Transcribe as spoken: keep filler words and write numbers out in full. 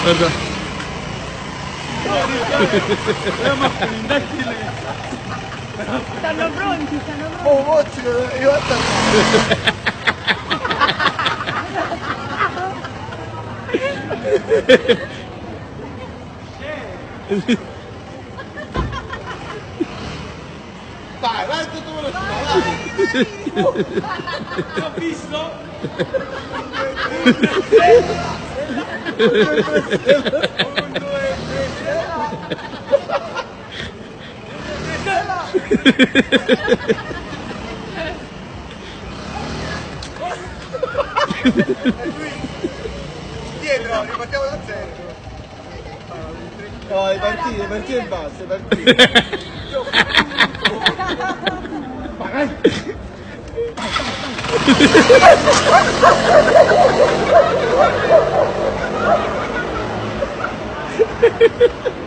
Guarda. Stanno pronti, stanno pronti. Oh, mozzi, io vai, vai tutto quello che vai. Ho visto? Dietro, ripartiamo da zero. No, è partito, è partito in basso, è partito. Vai!